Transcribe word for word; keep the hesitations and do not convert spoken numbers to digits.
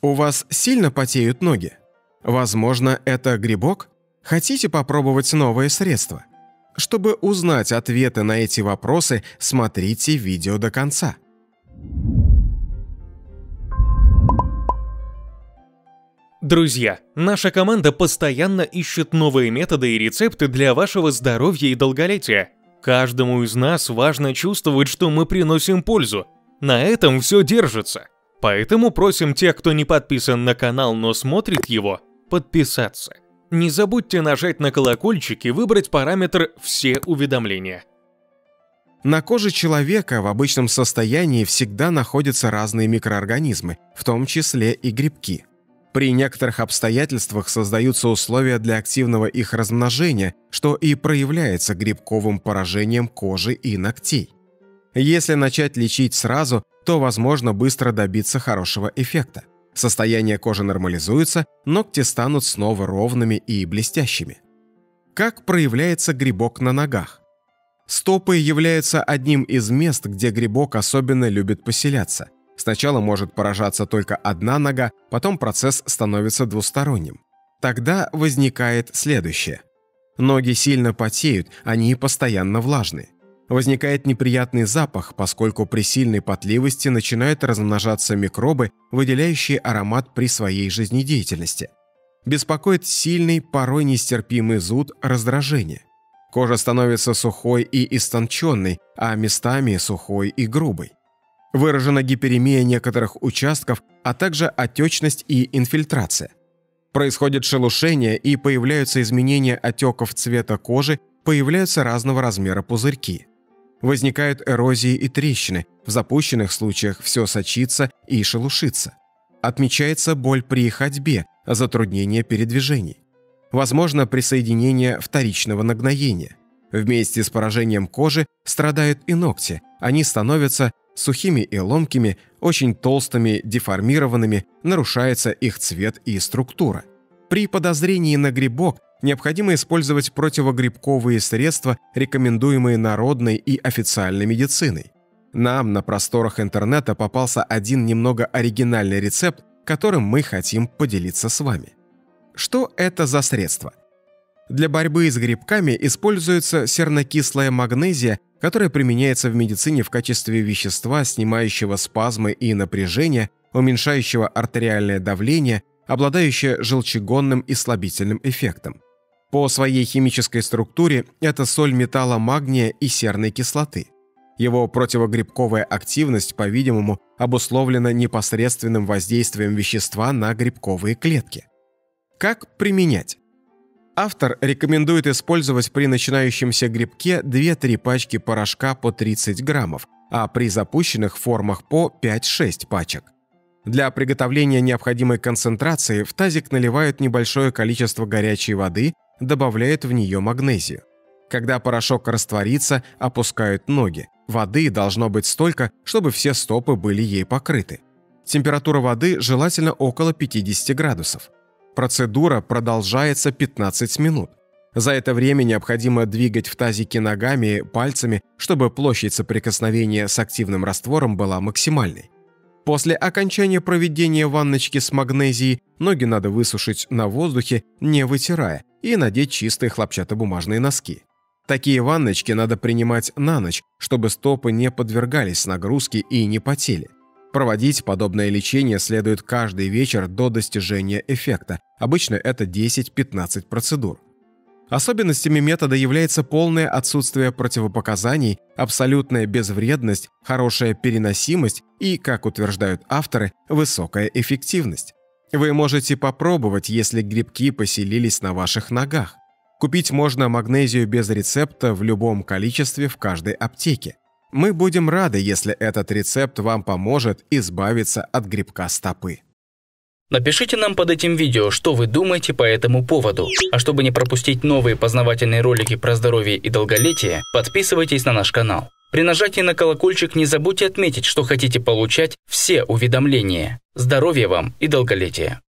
У вас сильно потеют ноги? Возможно, это грибок? Хотите попробовать новое средство? Чтобы узнать ответы на эти вопросы, смотрите видео до конца. Друзья, наша команда постоянно ищет новые методы и рецепты для вашего здоровья и долголетия. Каждому из нас важно чувствовать, что мы приносим пользу. На этом все держится. Поэтому просим тех, кто не подписан на канал, но смотрит его, подписаться. Не забудьте нажать на колокольчик и выбрать параметр «Все уведомления». На коже человека в обычном состоянии всегда находятся разные микроорганизмы, в том числе и грибки. При некоторых обстоятельствах создаются условия для активного их размножения, что и проявляется грибковым поражением кожи и ногтей. Если начать лечить сразу, то возможно быстро добиться хорошего эффекта. Состояние кожи нормализуется, ногти станут снова ровными и блестящими. Как проявляется грибок на ногах? Стопы являются одним из мест, где грибок особенно любит поселяться. Сначала может поражаться только одна нога, потом процесс становится двусторонним. Тогда возникает следующее. Ноги сильно потеют, они постоянно влажные. Возникает неприятный запах, поскольку при сильной потливости начинают размножаться микробы, выделяющие аромат при своей жизнедеятельности. Беспокоит сильный, порой нестерпимый зуд, раздражение. Кожа становится сухой и истонченной, а местами сухой и грубой. Выражена гиперемия некоторых участков, а также отечность и инфильтрация. Происходит шелушение и появляются изменения отеков цвета кожи, появляются разного размера пузырьки. Возникают эрозии и трещины, в запущенных случаях все сочится и шелушится. Отмечается боль при ходьбе, затруднение передвижений. Возможно присоединение вторичного нагноения. Вместе с поражением кожи страдают и ногти, они становятся сухими и ломкими, очень толстыми, деформированными, нарушается их цвет и структура. При подозрении на грибок необходимо использовать противогрибковые средства, рекомендуемые народной и официальной медициной. Нам на просторах интернета попался один немного оригинальный рецепт, которым мы хотим поделиться с вами. Что это за средство? Для борьбы с грибками используется сернокислая магнезия, которая применяется в медицине в качестве вещества, снимающего спазмы и напряжение, уменьшающего артериальное давление, обладающее желчегонным и слабительным эффектом. По своей химической структуре это соль металла магния и серной кислоты. Его противогрибковая активность, по-видимому, обусловлена непосредственным воздействием вещества на грибковые клетки. Как применять? Автор рекомендует использовать при начинающемся грибке две-три пачки порошка по тридцать граммов, а при запущенных формах по пять-шесть пачек. Для приготовления необходимой концентрации в тазик наливают небольшое количество горячей воды, добавляют в нее магнезию. Когда порошок растворится, опускают ноги. Воды должно быть столько, чтобы все стопы были ей покрыты. Температура воды желательно около пятидесяти градусов. Процедура продолжается пятнадцать минут. За это время необходимо двигать в тазике ногами, пальцами, чтобы площадь соприкосновения с активным раствором была максимальной. После окончания проведения ванночки с магнезией ноги надо высушить на воздухе, не вытирая, и надеть чистые хлопчатобумажные носки. Такие ванночки надо принимать на ночь, чтобы стопы не подвергались нагрузке и не потели. Проводить подобное лечение следует каждый вечер до достижения эффекта. Обычно это десять-пятнадцать процедур. Особенностями метода является полное отсутствие противопоказаний, абсолютная безвредность, хорошая переносимость и, как утверждают авторы, высокая эффективность. Вы можете попробовать, если грибки поселились на ваших ногах. Купить можно магнезию без рецепта в любом количестве в каждой аптеке. Мы будем рады, если этот рецепт вам поможет избавиться от грибка стопы. Напишите нам под этим видео, что вы думаете по этому поводу. А чтобы не пропустить новые познавательные ролики про здоровье и долголетие, подписывайтесь на наш канал. При нажатии на колокольчик не забудьте отметить, что хотите получать все уведомления. Здоровья вам и долголетия!